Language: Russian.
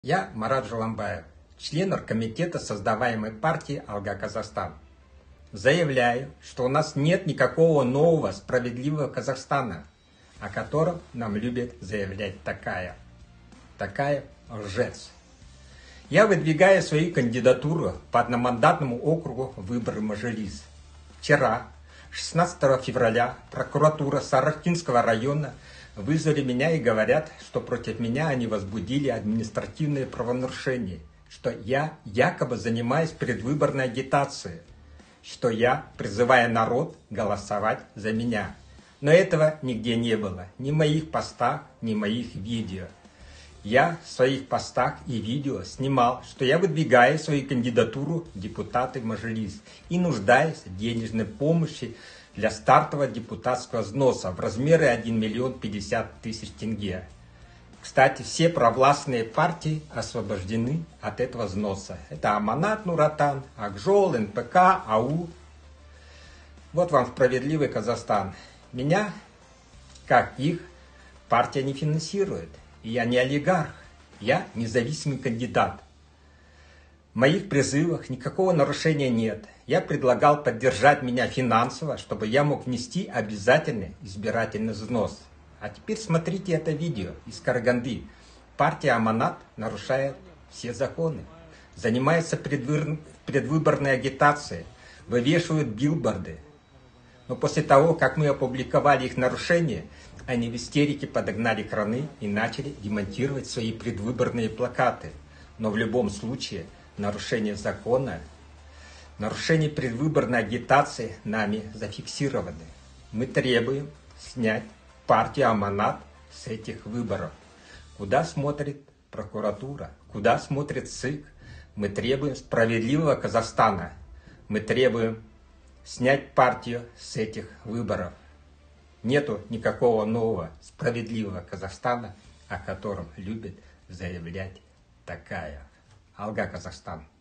Я Марат Жуламбаев, член оргкомитета создаваемой партии «Алга Казахстан». Заявляю, что у нас нет никакого нового справедливого Казахстана, о котором нам любит заявлять такая лжец. Я выдвигаю свою кандидатуру по одномандатному округу выборы Мажилис. Вчера, 16 февраля, прокуратура Сарахтинского района вызвали меня и говорят, что против меня они возбудили административные правонарушения, что я якобы занимаюсь предвыборной агитацией, что я призываю народ голосовать за меня. Но этого нигде не было, ни в моих постах, ни в моих видео. Я в своих постах и видео снимал, что я выдвигаю свою кандидатуру в депутаты в Мажилис и нуждаюсь в денежной помощи для стартового депутатского взноса в размере 1 миллион 50 тысяч тенге. Кстати, все провластные партии освобождены от этого взноса. Это Аманат Нуратан, Акжол, НПК, АУ. Вот вам справедливый Казахстан. Меня, как их, партия не финансирует. И я не олигарх, я независимый кандидат. В моих призывах никакого нарушения нет. Я предлагал поддержать меня финансово, чтобы я мог внести обязательный избирательный взнос. А теперь смотрите это видео из Караганды. Партия Аманат нарушает все законы, занимается предвыборной агитацией, вывешивают билборды. Но после того, как мы опубликовали их нарушения, они в истерике подогнали краны и начали демонтировать свои предвыборные плакаты. Но в любом случае нарушение закона, нарушение предвыборной агитации нами зафиксированы. Мы требуем снять партию Аманат с этих выборов. Куда смотрит прокуратура? Куда смотрит ЦИК? Мы требуем справедливого Казахстана. Мы требуем снять партию с этих выборов. Нету никакого нового справедливого Казахстана, о котором любит заявлять такая Алга Казахстан.